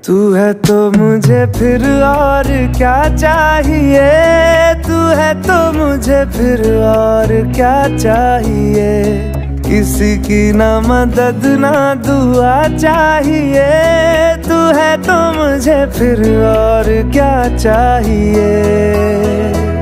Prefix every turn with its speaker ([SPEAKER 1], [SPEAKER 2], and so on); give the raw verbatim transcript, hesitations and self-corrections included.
[SPEAKER 1] तू है तो मुझे फिर और क्या चाहिए, तू है तो मुझे फिर और क्या चाहिए। किसी की ना मदद ना दुआ चाहिए, तू है तो मुझे फिर और क्या चाहिए।